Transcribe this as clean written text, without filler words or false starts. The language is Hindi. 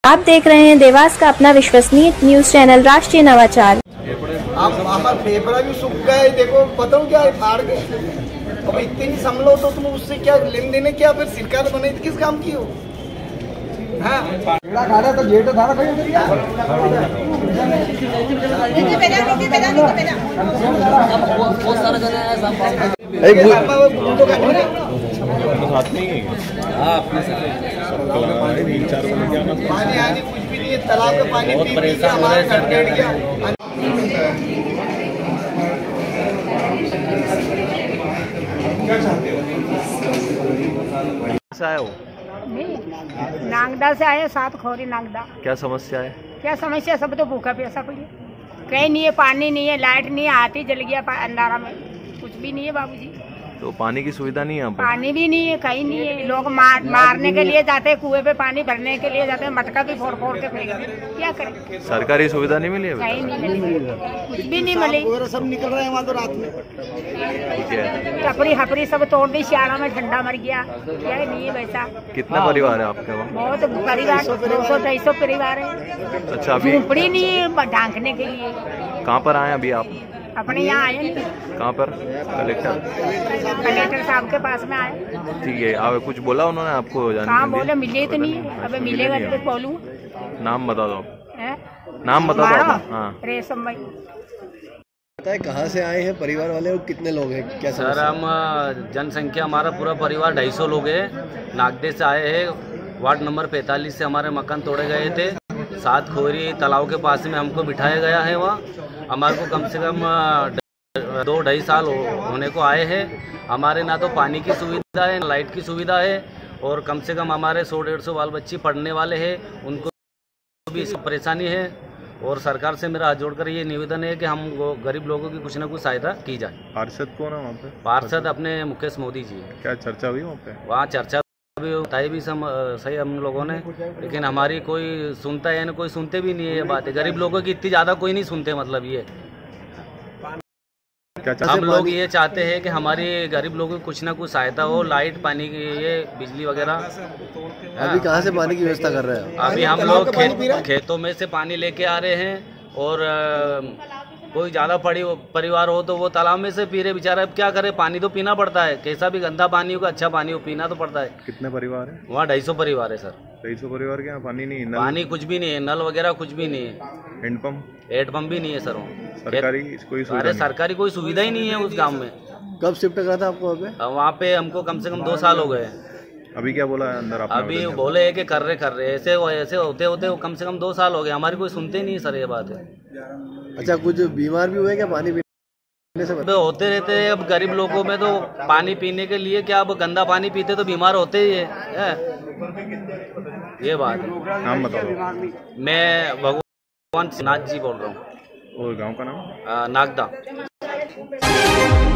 आप देख रहे हैं देवास का अपना विश्वसनीय न्यूज चैनल राष्ट्रीय नवाचार। हमारा फेफड़ा भी सूख गया है, देखो बताओ क्या है, फाड़ गए। अब इतनी संभलो तो तुम उससे क्या लेन देने, क्या फिर सरकार बनाई थी किस काम की हो? हाँ खाना तो जेठ था पानी आने कुछ भी नहीं है, तालाब का पानी बहुत परेशान हो रहा है। क्या चाहते हो? आए हो? नागदा से आए, सात खोरी नागदा। क्या समस्या है? क्या समस्या? सब तो भूखा प्यासा पड़ी, कहीं नहीं है, पानी नहीं है, लाइट नहीं है, हाथी जल गया अंधारा में, कुछ भी नहीं है बाबूजी। तो पानी की सुविधा नहीं है यहाँ पे? पानी भी नहीं है, कहीं नहीं है। लोग मारने के लिए जाते हैं, कुएं पे पानी भरने के लिए जाते हैं, मटका भी फोड़ फोड़ के फेंक, क्या करें? सरकारी सुविधा नहीं मिली? कहीं नहीं मिली, कुछ भी नहीं मिली। सब निकल रहे हैं वहाँ तो रात में। टपरी हपरी सब तोड़ दी, सियाड़ा में ठंडा मर गया, क्या नहीं है वैसा। कितना परिवार है आपके वहाँ? बहुत परिवार, 200-250 परिवार है। अच्छा, अभी झोपड़ी नहीं है ढांकने के लिए। कहाँ पर आए अभी आप? अपने यहाँ आए नहीं। कहाँ पर? कलेक्टर साहब के पास में आए। ठीक है, अब कुछ बोला उन्होंने आपको? कहाँ बोले, मिले तो नहीं है, अब मिलेगा तो बोलूँ। नाम बता दो, नाम बता दो। हाँ, रेशम भाई। पता है कहाँ से आए हैं परिवार वाले और कितने लोग हैं? क्या सर, हम जनसंख्या हमारा पूरा परिवार 250 लोग है। नागदे से आए हैं, वार्ड नंबर 45 से हमारे मकान तोड़े गए थे। 7 खोरी तालाब के पास में हमको बिठाया गया है। वहाँ हमारे को कम से कम 2-2.5 साल होने को आए हैं। हमारे ना तो पानी की सुविधा है, ना लाइट की सुविधा है, और कम से कम हमारे 100-150 बाल बच्चे पढ़ने वाले हैं, उनको भी सब परेशानी है। और सरकार से मेरा हाथ जोड़कर ये निवेदन है कि हम गरीब लोगों की कुछ ना कुछ सहायता की जाए। पार्षद कौन है वहाँ पे? पार्षद अपने मुकेश मोदी जी। क्या चर्चा हुई वहाँ पे? वहाँ चर्चा भी बताई भी सही हम लोगों ने, लेकिन हमारी कोई सुनता है ना, कोई सुनते भी नहीं है। ये बात है, गरीब लोगों की इतनी ज़्यादा कोई नहीं सुनते। मतलब ये हम लोग ये चाहते हैं कि हमारी गरीब लोगों की कुछ ना कुछ सहायता हो, लाइट, पानी की, ये बिजली वगैरह। अभी कहाँ से पानी की व्यवस्था कर रहे हैं? अभी हम लोग खेतों में से पानी लेके आ रहे हैं, और कोई ज़्यादा परिवार हो तो वो तालाब में से पी रहे बेचारा। अब क्या करे, पानी तो पीना पड़ता है, कैसा भी गंदा पानी हो, अच्छा पानी हो, पीना तो पड़ता है। कितने परिवार है वहाँ? 250 परिवार है सर। 250 परिवार के यहाँ पानी नहीं है? पानी कुछ भी नहीं है, नल वगैरह कुछ भी नहीं है, हैंडपंप भी नहीं है सर। सरकारी कोई सुविधा? अरे सरकारी कोई सुविधा ही नहीं है उस गाँव में। कब शिफ्ट करा था आपको वहाँ पे? हमको कम से कम 2 साल हो गए। अभी क्या बोला है अंदर? अभी बोले है कि कर रहे ऐसे होते होते कम से कम 2 साल हो गए, हमारी कोई सुनते नहीं सर, ये बात है। अच्छा, कुछ बीमार भी हुए क्या पानी पीने से? होते रहते हैं। अब गरीब लोगों में तो पानी पीने के लिए क्या, अब गंदा पानी पीते तो बीमार होते ही है। ये बात है। नाम बताओ। मैं भगवान नाथ जी बोल रहा हूँ। और गाँव का नाम? नागदा।